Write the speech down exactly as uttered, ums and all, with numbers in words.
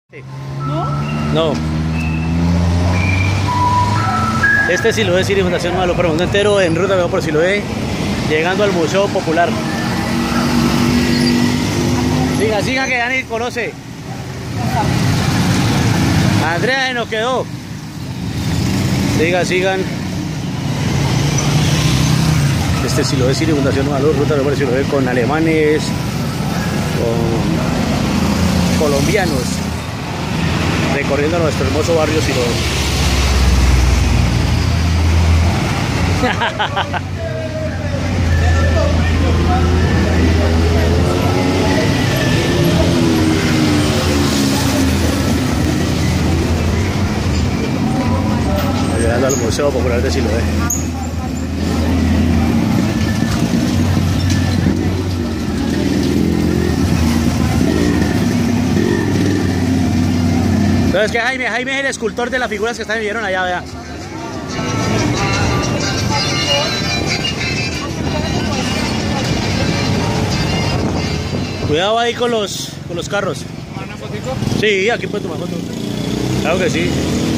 ¿No? No. Este Siloé City Fundación Malo para el mundo entero en ruta por Siloé, llegando al Museo Popular. Siga, siga que Dani conoce. Andrea se nos quedó. Sigan, sigan. Este Siloé City Fundación Malo, ruta por Siloé con alemanes, con colombianos, recorriendo nuestro hermoso barrio Siloé. Llegando al Museo Popular de Siloé. Entonces, que Jaime, Jaime es el escultor de las figuras que están vieron allá, vea. Cuidado ahí con los, con los carros. ¿Tomar una fotico? Sí, aquí puede tomar fotos. Claro que sí.